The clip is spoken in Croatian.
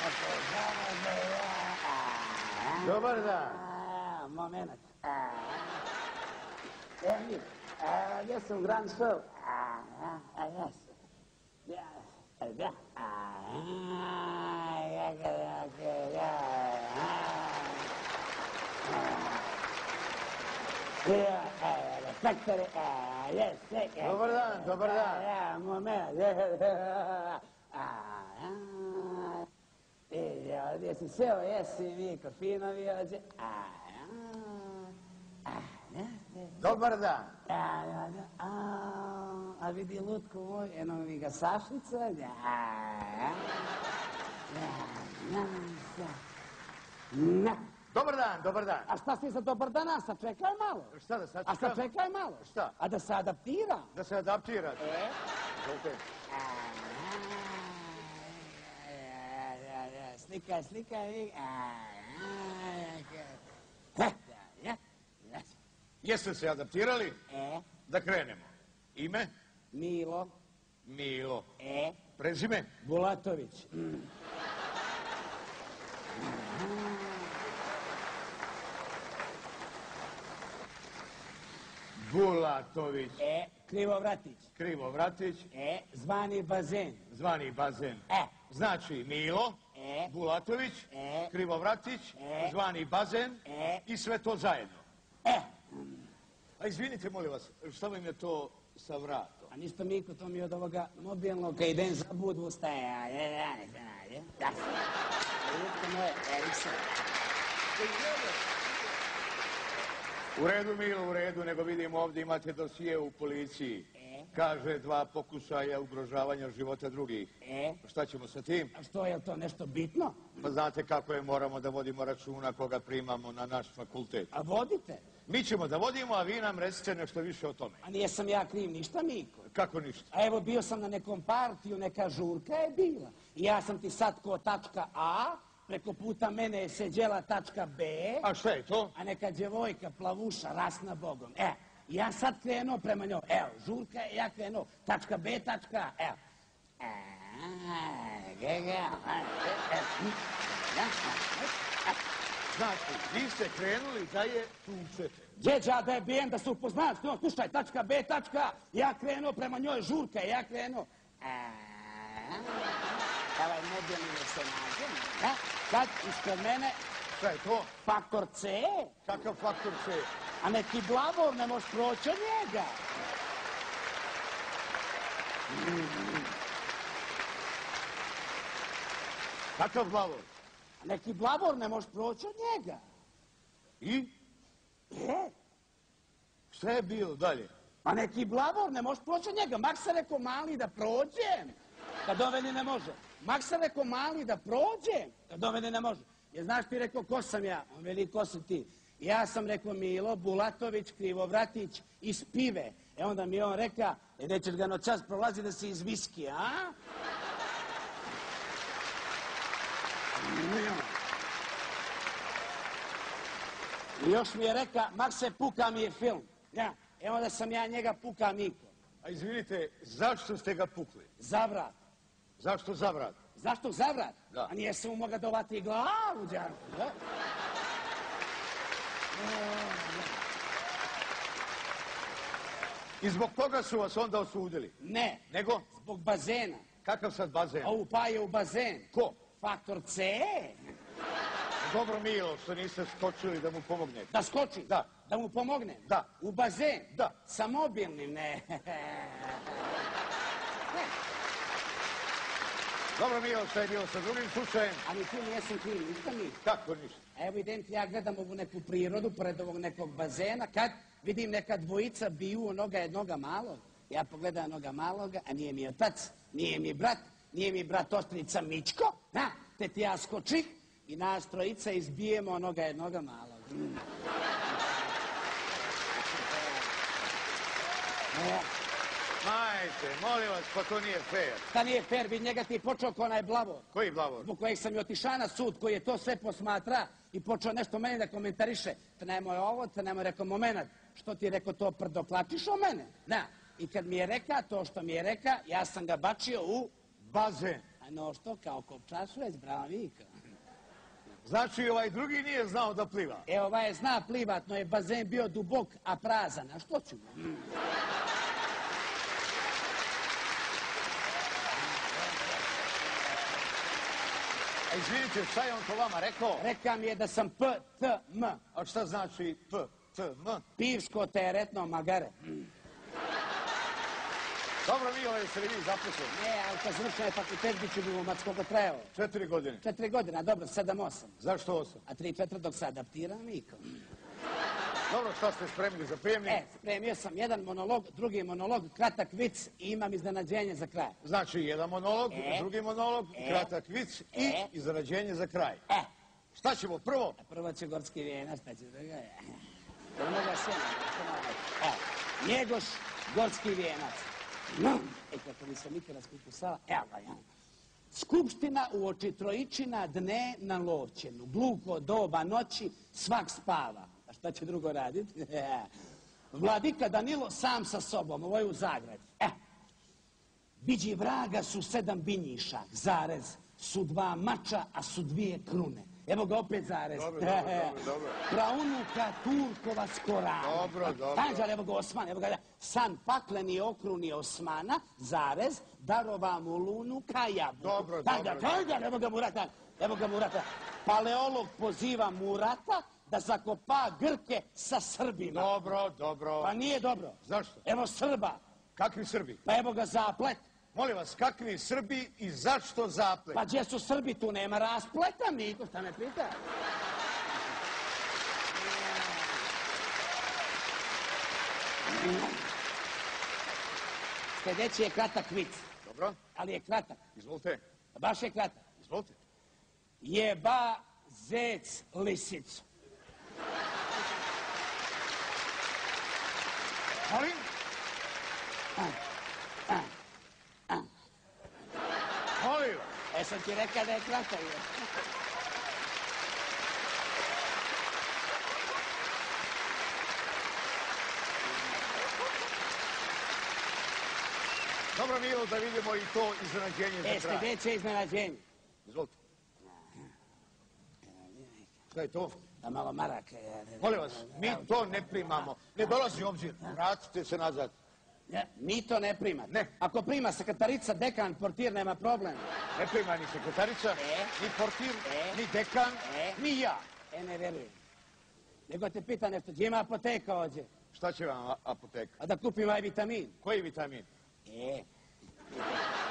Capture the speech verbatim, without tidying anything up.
Dobar dan. Moment. Evo mi, gdje sam u Grand Show? A, jes. Da. Respektore, jes. Dobar dan, dobar dan. Moment. Gdje si seo, jesi mi, kofinovi ovdje. Dobar dan. A vidi lutku moj, eno mi ga Sašnica. Dobar dan, dobar dan. A šta si za dobar dan, sačekaj malo. Šta da sačekam? A sačekaj malo. Šta? A da se adaptiram. Da se adaptirate. E? Izvolite. Slikaj, slikaj. Jeste se adaptirali? E? Da krenemo. Ime? Milo. Milo. E? Prezime? Bulatović. Bulatović. E? Krivovratić. Krivovratić. E? Zvani Bazen. Zvani Bazen. E? Znači Milo, E? Bulatović, E? Krivovratić, E? zvani Bazen E? i sve to zajedno. E? A izvinite, molim vas, šta vam je to sa vratom? A ništa, Miko, to mi je od ovoga mobilnog, kad idem za budu ustaje. A je, ja, ne znam, je. Da se. A jutko moje, Erikson. U redu, Milo, u redu, nego vidim ovdje imate dosije u policiji. E? Kaže dva pokušaja ugrožavanja života drugih. E? Šta ćemo sa tim? A što, je to nešto bitno? Pa znate kako je, moramo da vodimo računa koga primamo na naš fakultet. A vodite? Mi ćemo da vodimo, a vi nam recite nešto više o tome. A nijesam ja kriv ništa, Miko. Kako ništa? A evo, bio sam na nekom partiju, neka žurka je bila. I ja sam ti sad ko tačka A, preko puta mene je seđela tačka B. A šta je to? A neka djevojka, plavuša, rasna bogom. E, ja sad krenuo prema njoj. Evo, žurka je, ja krenuo. Tačka B, tačka A. Evo. Znači, vi ste krenuli da je tučete. Djeđa, da je bijem, da se upoznam s njom. Slušaj, tačka B, tačka A. Ja krenuo prema njoj, žurka je, ja krenuo. Ovaj mobilni ne se nađe. Da, sad ispred mene Šta je to? faktor C. Kakav faktor C? A neki blavov ne može proći od njega. Kakav glavor? A neki blavor ne može proći od njega. I? E? Šta je bilo dalje? A neki blavor ne može proći od njega. Mak se rekao mali da prođem. Kad oveni ne može. Mak se rekao mali da prođem. Kad oveni ne može. Jer znaš ti rekao ko sam ja? On veli ko si ti? Ja sam rekao Milo, Bulatović, Krivovratić iz pive. E onda mi on reka, e nećeš ga noćas prolazi da si iz viski, a? I još mi je reka, mak se puka mi je film. Ja, e onda sam ja njega puka Miko. A izvinite, zašto ste ga pukli? Za vrat. Zašto za vrat? Zašto za vrat? Da. A nije se mu moga dovati glavu, džanku, da? I zbog toga su vas onda osudili? Ne. Nego? Zbog bazena. Kakav sad bazen? A upaje u bazen. Ko? Faktor C. Dobro, Milo, što niste skočili da mu pomognete. Da skoči? Da. Da mu pomognem? Da. U bazen? Da. Sa mobilnim? Ne. Dobro, Milo, šta je bilo sa drugim slučajem? Ali tu nijesam kriv, ništa mi. Kako ništa? Evo idem ti, ja gledam ovu neku prirodu pored ovog nekog bazena, kad vidim neka dvojica biju onoga jednoga malog. Ja pogledam onoga maloga, a nije mi otac, nije mi brat, nije mi brat ostrica Mičko, da, te ti ja skočih i nas trojica izbijemo onoga jednoga malog. Mm. E, Majte, molim vas, pa to nije fair. šta nije fair, vid njega ti je počeo ko onaj blavor. Koji blavor? Zbog kojeg sam i otišao na sud, koji je to sve posmatra i počeo nešto meni da komentariše. Te nemoj ovo, te nemoj rekao moment. Što ti je rekao to prdoklačiš o mene? Da. I kad mi je reka to što mi je reka, ja sam ga bačio u... Bazen. A A no što, kao Kopčašveć, bravo Miko. Znači, ovaj drugi nije znao da pliva. E, ovaj je zna plivat, no je bazen bio dubok, a prazan. A što ću mu? Mm. A izvinite, šta je on to vama rekao? Reka mi je da sam P, T, M. A šta znači P, T, M? Pivsko teretno magare. Dobro, Milo, jeste li vi zaposleni? Ne, ali kad završen je fakultet, bit ću glumac, koliko trajao? Četiri godine. Četiri godina, dobro, sedam, osam. Zašto osam? A tri, četiri dok se adaptiram, Miko. Dobro, šta ste spremili za prijemnik? E, spremio sam jedan monolog, drugi monolog, kratak vic i imam iznenađenje za kraj. Znači, jedan monolog, E. drugi monolog, E. kratak vic i E. iznenađenje za kraj. E, Šta ćemo prvo? a prvo će gorski vijenac, šta će druga je. Onoga sjena. E, Njegoš, gorski vijenac. No, e, kako mi se nikada skukusala, evo ga ja. Skupština u oči trojičina dne na lovčenu. Gluho doba noći, svak spava. A šta će drugo raditi? Vladika Danilo sam sa sobom, ovo je u Zagradi. E, biđi vraga su sedam binjiša, zarez, su dva mača, a su dvije krune. Evo ga opet zarez. Dobro, dobro, dobro, dobro. Praunuka Turkova Skorana. Dobro, dobro. Anđel, evo ga Osman, evo ga san pakleni okruni Osmana, zarez, darova mu lunu kajabu. Dobro, Tanga, dobro. tanga, evo ga Murata, evo ga Murata. Paleolog poziva Murata da zakopa Grke sa Srbima. Dobro, dobro. Pa nije dobro. Zašto? Evo Srba, Kakvi Srbi? pa evo ga zaplet. Molim vas, kakvi Srbi i zašto zaplet? Pa gdje su Srbi, tu nema raspleta, Miko, šta me pita? Sljedeći je kratak vic, Dobro, ali je kratak, izvolite, baš je kratak. izvolite. Jeba zec lisicu. Molim? Molim vas. E sam ti rekao da je kratak. je. Dobro, Milo, da vidimo i to iznenađenje E, za kraj. sljedeće iznenađenje. Izvolite. Šta je to? Da malo marak. e, Molim vas, mi to ne primamo. Ne dolazi obzir. Vratite se nazad. Ne, mi to ne primate. Ne. Ako prima sekretarica, dekan, portir, nema problem. Ne prima ni sekretarica, E? ni portir, E? ni dekan, E? ni ja. E, ne verujem. Nego te pita nešto, gdje ima apoteka ovdje? Šta će vam a- apoteka? A da kupim ovaj vitamin? Koji vitamin? E.